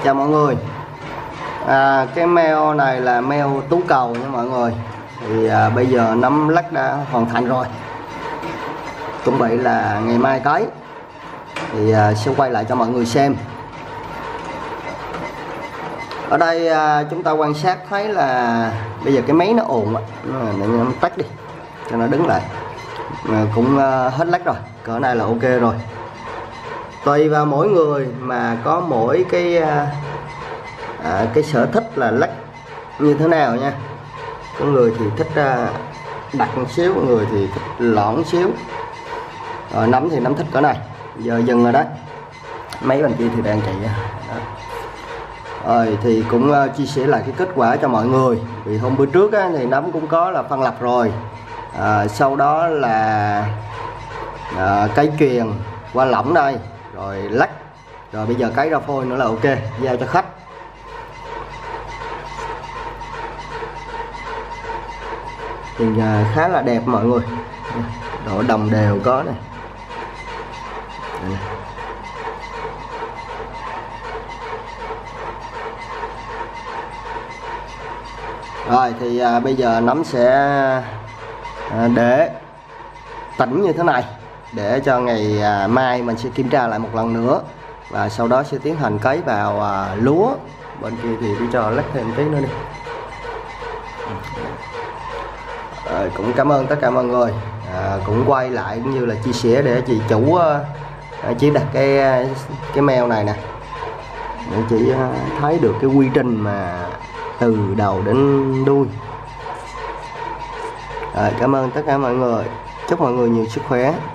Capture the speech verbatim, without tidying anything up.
Chào mọi người. à, Cái mail này là mail tú cầu nha mọi người. Thì à, bây giờ nấm lắc đã hoàn thành rồi, chuẩn bị là ngày mai cấy. Thì à, sẽ quay lại cho mọi người xem. Ở đây à, chúng ta quan sát thấy là bây giờ cái máy nó ồn, mình tắt đi cho nó đứng lại. à, Cũng à, hết lắc rồi, cỡ này là ok rồi. Tùy vào mỗi người mà có mỗi cái à, cái sở thích là lắc như thế nào nha. Có người thì thích à, đặt một xíu, có người thì thích lõn xíu. Rồi, nấm thì nấm thích cỡ này. Giờ dừng rồi đấy, mấy bên kia thì đang chạy đó. Rồi thì cũng uh, chia sẻ lại cái kết quả cho mọi người. Vì hôm bữa trước á, thì nấm cũng có là phân lập rồi, à, sau đó là à, cây chuyền qua lỏng đây, rồi lắc, rồi bây giờ cấy ra phôi nữa là ok, giao cho khách. Thì à, khá là đẹp mọi người, độ đồng đều có này. Đây. Rồi thì à, bây giờ nấm sẽ à, để tĩnh như thế này để cho ngày à, mai mình sẽ kiểm tra lại một lần nữa, và sau đó sẽ tiến hành cấy vào à, lúa. Bên kia thì đi cho lắc thêm tí nữa đi. Rồi, cũng cảm ơn tất cả mọi người à, cũng quay lại cũng như là chia sẻ để chị chủ à, chỉ đặt cái cái mail này nè, để chị à, thấy được cái quy trình mà từ đầu đến đuôi. Rồi, cảm ơn tất cả mọi người, chúc mọi người nhiều sức khỏe.